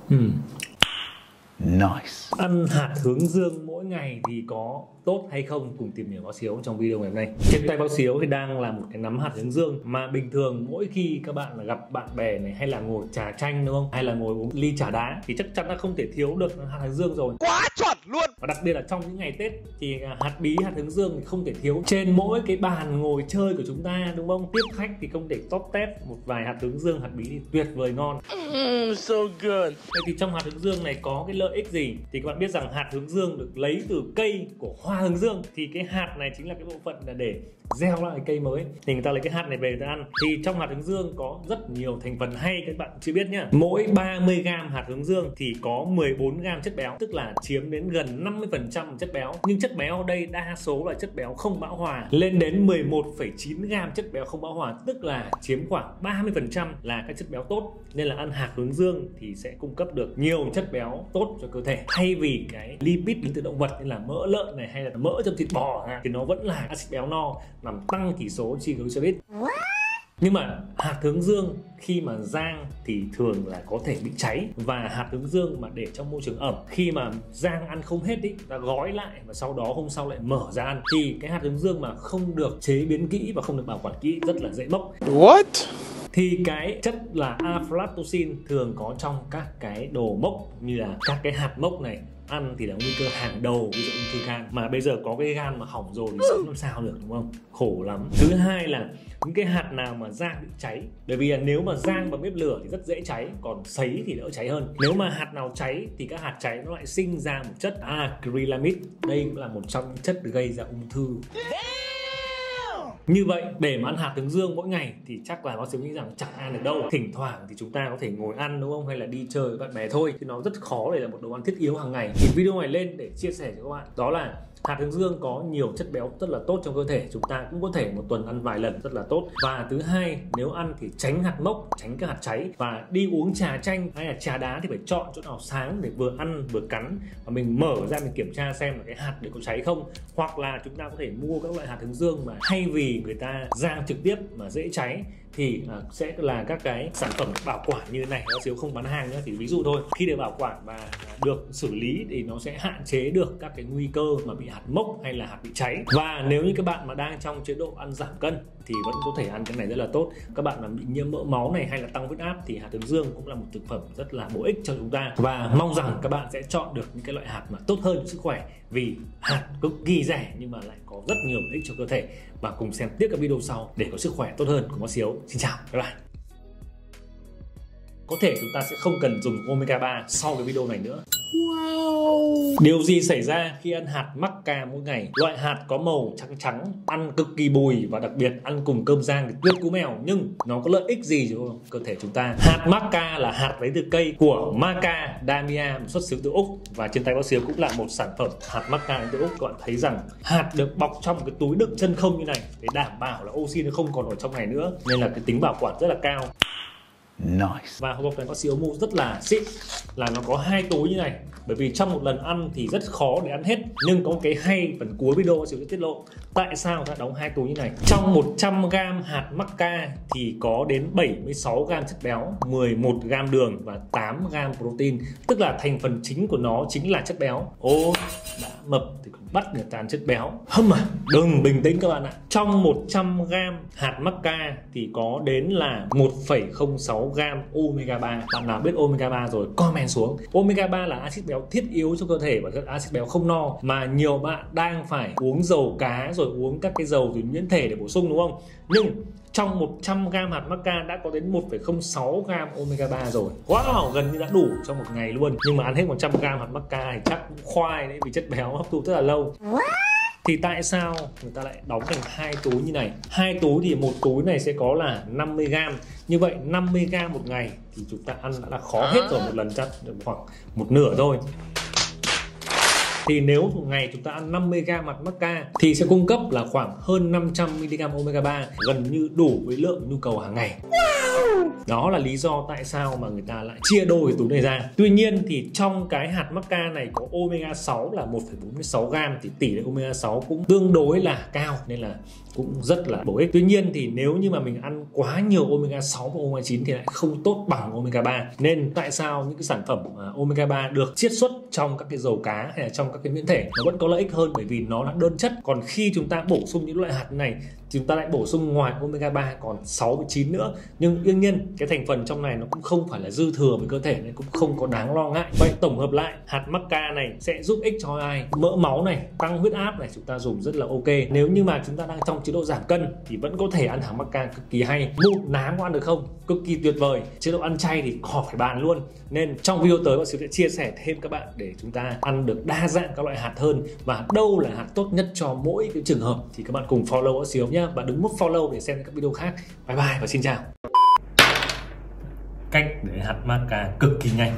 Nice. Ăn hạt hướng dương mỗi ngày thì có tốt hay không, cùng tìm hiểu bác Xíu trong video ngày hôm nay. Trên tay bác Xíu thì đang là một cái nắm hạt hướng dương mà bình thường mỗi khi các bạn là gặp bạn bè này, hay là ngồi trà chanh đúng không, hay là ngồi uống ly trà đá thì chắc chắn là không thể thiếu được hạt hướng dương rồi. Quá chuẩn luôn. Và đặc biệt là trong những ngày Tết thì hạt bí, hạt hướng dương thì không thể thiếu trên mỗi cái bàn ngồi chơi của chúng ta đúng không? Tiếp khách thì không thể top tép một vài hạt hướng dương, hạt bí thì tuyệt vời ngon. So good. Vậy thì trong hạt hướng dương này có cái lợi ích gì? Thì các bạn biết rằng hạt hướng dương được lấy từ cây của hoa hướng dương, thì cái hạt này chính là cái bộ phận là để gieo lại cây mới, thì người ta lấy cái hạt này về người ta ăn. Thì trong hạt hướng dương có rất nhiều thành phần hay các bạn chưa biết nhá. Mỗi 30g hạt hướng dương thì có 14g chất béo, tức là chiếm đến gần 50% chất béo. Nhưng chất béo ở đây đa số là chất béo không bão hòa, lên đến 11,9g chất béo không bão hòa, tức là chiếm khoảng 30% là các chất béo tốt. Nên là ăn hạt hướng dương thì sẽ cung cấp được nhiều chất béo tốt cho cơ thể, thay vì cái lipid đến từ động vật như là mỡ lợn này, hay là mỡ trong thịt bò thì nó vẫn là axit béo no, làm tăng chỉ số triglycerid. Nhưng mà hạt hướng dương khi mà rang thì thường là có thể bị cháy, và hạt hướng dương mà để trong môi trường ẩm, khi mà rang ăn không hết ý, ta gói lại và sau đó hôm sau lại mở ra ăn, thì cái hạt hướng dương mà không được chế biến kỹ và không được bảo quản kỹ rất là dễ bốc. What? Thì cái chất là aflatoxin thường có trong các cái đồ mốc, như là các cái hạt mốc này, ăn thì là nguy cơ hàng đầu, ví dụ ung thư gan. Mà bây giờ có cái gan mà hỏng rồi thì sống làm sao được, đúng không? Khổ lắm. Thứ hai là những cái hạt nào mà rang bị cháy, bởi vì là nếu mà rang bằng bếp lửa thì rất dễ cháy, còn sấy thì đỡ cháy hơn. Nếu mà hạt nào cháy thì các hạt cháy nó lại sinh ra một chất acrylamide, đây cũng là một trong những chất gây ra ung thư. Như vậy để mà ăn hạt hướng dương mỗi ngày thì chắc là nó sẽ nghĩ rằng chẳng ăn được đâu. Thỉnh thoảng thì chúng ta có thể ngồi ăn đúng không, hay là đi chơi với bạn bè thôi, chứ nó rất khó để là một đồ ăn thiết yếu hàng ngày. Thì video này lên để chia sẻ cho các bạn, đó là hạt hướng dương có nhiều chất béo rất là tốt trong cơ thể, chúng ta cũng có thể một tuần ăn vài lần rất là tốt. Và thứ hai, nếu ăn thì tránh hạt mốc, tránh các hạt cháy, và đi uống trà chanh hay là trà đá thì phải chọn chỗ nào sáng để vừa ăn vừa cắn, và mình mở ra mình kiểm tra xem là cái hạt đấy có cháy không. Hoặc là chúng ta có thể mua các loại hạt hướng dương mà thay vì người ta rang trực tiếp mà dễ cháy thì sẽ là các cái sản phẩm bảo quản như thế này. Nó Xíu không bán hàng nhé, thì ví dụ thôi. Khi được bảo quản và được xử lý thì nó sẽ hạn chế được các cái nguy cơ mà bị hạt mốc hay là hạt bị cháy. Và nếu như các bạn mà đang trong chế độ ăn giảm cân thì vẫn có thể ăn cái này rất là tốt. Các bạn mà bị nhiễm mỡ máu này hay là tăng huyết áp thì hạt hướng dương cũng là một thực phẩm rất là bổ ích cho chúng ta. Và mong rằng các bạn sẽ chọn được những cái loại hạt mà tốt hơn cho sức khỏe, vì hạt cực kỳ rẻ nhưng mà lại có rất nhiều lợi ích cho cơ thể. Và cùng xem tiếp các video sau để có sức khỏe tốt hơn của bác Xíu. Xin chào các bạn. Có thể chúng ta sẽ không cần dùng omega 3 sau cái video này nữa. Wow. Điều gì xảy ra khi ăn hạt macca mỗi ngày? Loại hạt có màu trắng trắng, ăn cực kỳ bùi, và đặc biệt ăn cùng cơm rang thì tuyệt cú mèo. Nhưng nó có lợi ích gì cho cơ thể chúng ta? Hạt macca là hạt lấy từ cây của macadamia, xuất xứ từ Úc, và trên tay bác Xíu cũng là một sản phẩm hạt macca đến từ Úc. Các bạn thấy rằng hạt được bọc trong một cái túi đựng chân không như này để đảm bảo là oxy nó không còn ở trong này nữa, nên là cái tính bảo quản rất là cao. Nice. Và hộp bọc này bác Xíu mua rất là xịn, là nó có 2 túi như này, bởi vì trong một lần ăn thì rất khó để ăn hết. Nhưng có một cái hay, phần cuối video bác Xíu sẽ tiết lộ tại sao ta đóng 2 túi như này. Trong 100g hạt macca thì có đến 76g chất béo, 11g đường và 8g protein, tức là thành phần chính của nó chính là chất béo. Ô, đã mập thì còn bắt người ta ăn chất béo. Hâm à, đừng bình tĩnh các bạn ạ. Trong 100g hạt macca thì có đến là 1,06g omega 3. Bạn nào biết omega 3 rồi comment xuống. Omega 3 là axit béo thiết yếu cho cơ thể và rất axit béo không no, mà nhiều bạn đang phải uống dầu cá rồi uống các cái dầu từ nhuyễn thể để bổ sung đúng không? Nhưng trong 100g hạt macca đã có đến 1,06g omega 3 rồi. Wow, gần như đã đủ trong một ngày luôn. Nhưng mà ăn hết 100g hạt macca thì chắc cũng khoai đấy, vì chất béo hấp thụ rất là lâu. Thì tại sao người ta lại đóng thành 2 túi như này? 2 túi thì một túi này sẽ có là 50g. Như vậy 50g một ngày thì chúng ta ăn đã là khó hết rồi, một lần chắc được khoảng một nửa thôi. Thì nếu một ngày chúng ta ăn 50g hạt macca thì sẽ cung cấp là khoảng hơn 500mg omega 3, gần như đủ với lượng nhu cầu hàng ngày. Đó là lý do tại sao mà người ta lại chia đôi cái túi này ra. Tuy nhiên thì trong cái hạt macca này có omega 6 là 1,46g, thì tỷ lệ omega 6 cũng tương đối là cao, nên là cũng rất là bổ ích. Tuy nhiên thì nếu như mà mình ăn quá nhiều omega 6 và omega 9 thì lại không tốt bằng omega 3. Nên tại sao những cái sản phẩm omega 3 được chiết xuất trong các cái dầu cá hay là trong các cái nhuyễn thể nó vẫn có lợi ích hơn, bởi vì nó là đơn chất. Còn khi chúng ta bổ sung những loại hạt này, chúng ta lại bổ sung ngoài omega 3 còn 6 và 9 nữa. Nhưng đương nhiên cái thành phần trong này nó cũng không phải là dư thừa với cơ thể nên cũng không có đáng lo ngại. Vậy tổng hợp lại, hạt maca này sẽ giúp ích cho ai? Mỡ máu này, tăng huyết áp này, chúng ta dùng rất là ok. Nếu như mà chúng ta đang trong chế độ giảm cân thì vẫn có thể ăn hạt maca cực kỳ hay. Mụn nám có ăn được không? Cực kỳ tuyệt vời. Chế độ ăn chay thì khỏi phải bàn luôn. Nên trong video tới bác sĩ sẽ chia sẻ thêm các bạn để chúng ta ăn được đa dạng các loại hạt hơn, và đâu là hạt tốt nhất cho mỗi cái trường hợp thì các bạn cùng follow bác sĩ nhé, và đừng nút follow để xem các video khác. Bye bye và xin chào. Cách để hạt maca cực kỳ nhanh.